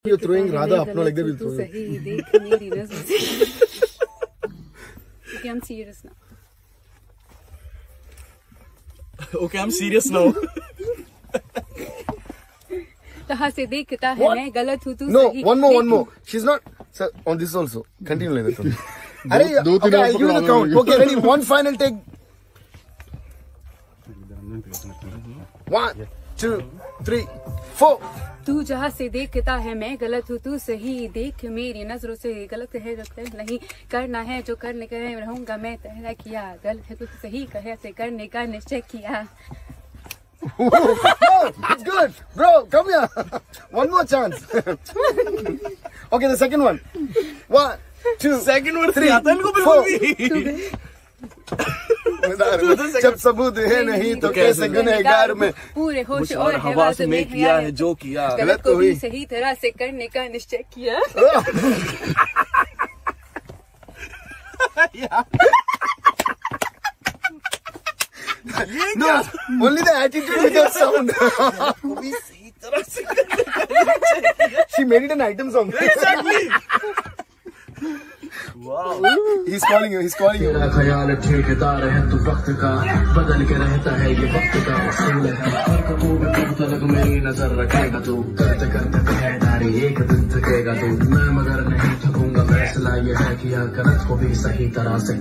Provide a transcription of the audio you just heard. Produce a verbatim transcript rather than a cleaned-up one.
You're throwing Radha up now like that. We'll throw you. Okay, I'm serious now. Okay, I'm serious now. कहाँ से देखता है मैं गलत हूँ तू No, सही one more, one more. She's not. Sir, on this also. Continue like that. Arey, okay, I'll give you the count. Okay, ready? One final take. One, two, three, four. तू जहाँ से देखता है मैं गलत हूँ तू सही देख मेरी नजरों से गलत है गलत नहीं करना है जो करने का है रहूंगा मैं तहरा किया गलत है कुछ सही कहे से करने का निश्चय किया. No, it's good, bro. Come here. One more chance. Okay, the second one. One, two, Second one, three, four. जब सबूत है नहीं तो कैसे गुनहगार में पूरे होश और हवास में किया है जो किया गलत को भी सही तरह से करने का निश्चय किया. No, only the attitude with that sound. She made it an item song. Exactly. Wow. He's calling you. He's calling you. ख्याल ठेकेदार है तू वक्त का बदल के रहता है ये वक्त का उसूल है हर कबूल कब तक मेरी नजर रखेगा तू करते करते पहरेदारी एक दिन थकेगा तू मैं मगर नहीं थकूंगा फैसला ये है कि गलत को भी सही तरह से